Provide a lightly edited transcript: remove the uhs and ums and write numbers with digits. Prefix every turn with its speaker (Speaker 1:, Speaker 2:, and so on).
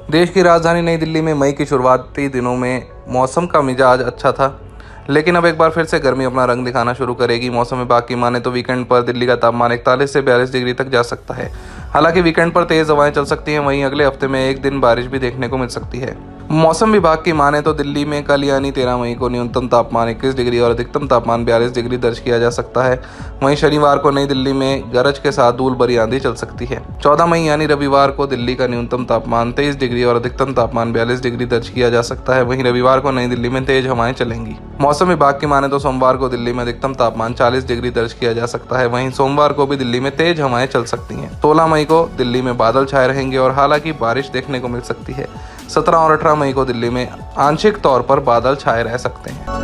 Speaker 1: देश की राजधानी नई दिल्ली में मई के शुरुआती दिनों में मौसम का मिजाज अच्छा था, लेकिन अब एक बार फिर से गर्मी अपना रंग दिखाना शुरू करेगी। मौसम विभाग की माने तो वीकेंड पर दिल्ली का तापमान 41 से 42 डिग्री तक जा सकता है। हालांकि वीकेंड पर तेज हवाएं चल सकती हैं, वहीं अगले हफ्ते में एक दिन बारिश भी देखने को मिल सकती है। मौसम विभाग की माने तो दिल्ली में कल यानी 13 मई को न्यूनतम तापमान 21 डिग्री और अधिकतम तापमान 42 डिग्री दर्ज किया जा सकता है। वहीं शनिवार को नई दिल्ली में गरज के साथ धूल भरी आंधी चल सकती है। 14 मई यानी रविवार को दिल्ली का न्यूनतम तापमान 23 डिग्री और अधिकतम तापमान 42 डिग्री दर्ज किया जा सकता है। वहीं रविवार को नई दिल्ली में तेज हवाएं चलेंगी। मौसम विभाग की माने तो सोमवार को दिल्ली में अधिकतम तापमान 40 डिग्री दर्ज किया जा सकता है। वहीं सोमवार को भी दिल्ली में तेज हवाएं चल सकती हैं। 16 मई को दिल्ली में बादल छाए रहेंगे और हालांकि बारिश देखने को मिल सकती है। 17 और 18 मई को दिल्ली में आंशिक तौर पर बादल छाए रह सकते हैं।